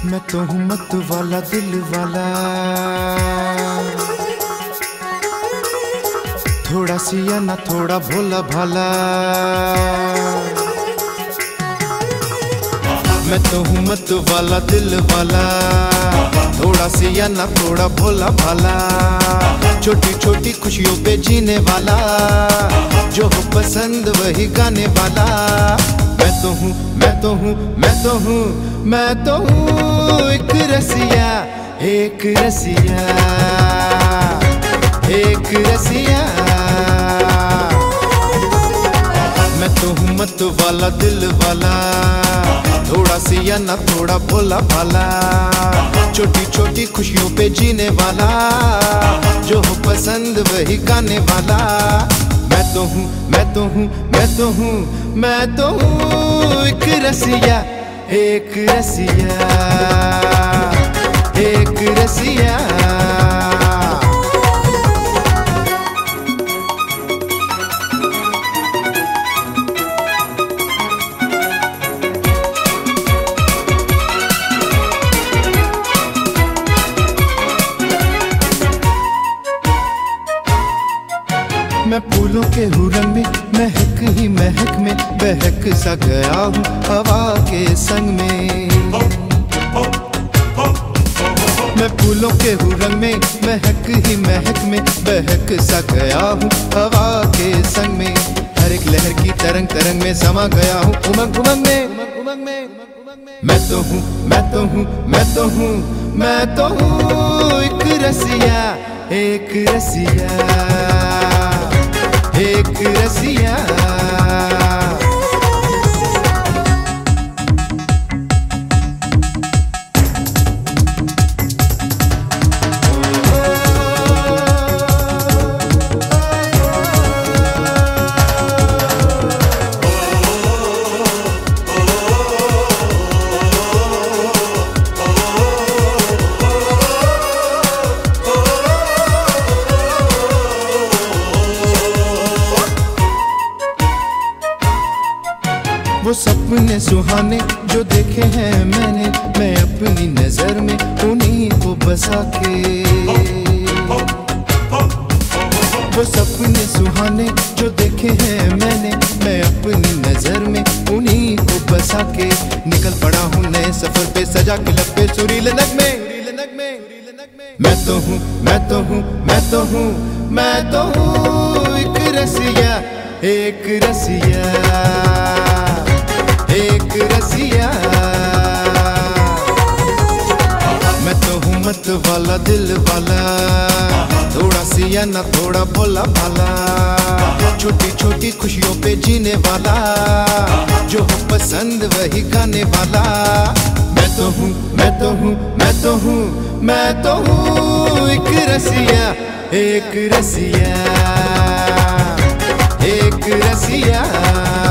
मैं तो हूँ मत वाला दिल वाला, थोड़ा सिया ना थोड़ा भोला भाला। मैं तो हूँ मत वाला दिल वाला, थोड़ा सिया ना थोड़ा भोला भाला। छोटी छोटी खुशियों पे जीने वाला, जो हो पसंद वही गाने वाला। मैं तो हूँ, मैं तो हूँ, मैं तो हूँ, मैं तो हूँ एक रसिया, एक रसिया, एक रसिया। मैं तो हूँ मत वाला दिल वाला, थोड़ा सिया ना थोड़ा भोला भाला। छोटी छोटी खुशियों पे जीने वाला, जो हो पसंद वही गाने वाला। मैं तो हूँ, मैं तो हूँ, मैं तो हूँ, मैं तो हूँ एक रसिया, एक रसिया, एक रसिया। मैं फूलों के हुरंग में महक ही महक में बहक सा गया हूँ हवा के संग में। मैं फूलों के हुरंग में महक ही महक में बहक सा गया हूँ हवा के संग में। हर एक लहर की तरंग तरंग में समा गया हूँ उमंग उमंग में, उमंग में। मैं तो हूँ, मैं तो हूँ, मैं तो हूँ, मैं तो हूँ एक रसिया, एक रसिया, एक रसिया। वो सपने सुहाने जो देखे हैं मैंने, मैं अपनी नजर में उन्हीं को बसा के। वो सपने सुहाने जो देखे हैं मैंने, मैं अपनी नजर में उन्हीं को बसा के। निकल पड़ा हूँ नए सफर पे सजा के लब पे सुरीले नगमे। मैं तो हूँ, मैं तो हूँ, मैं तो हूँ, मैं तो हूँ एक रसिया, एक रसिया, एक रसिया। मैं तो हूँ मत वाला दिल वाला, थोड़ा सिया ना थोड़ा भोला भाला। छोटी छोटी खुशियों पे जीने वाला, जो हो पसंद वही गाने वाला। मैं तो हूँ, मैं तो हूँ, मैं तो हूँ, मैं तो हूँ एक रसिया, एक रसिया, एक रसिया।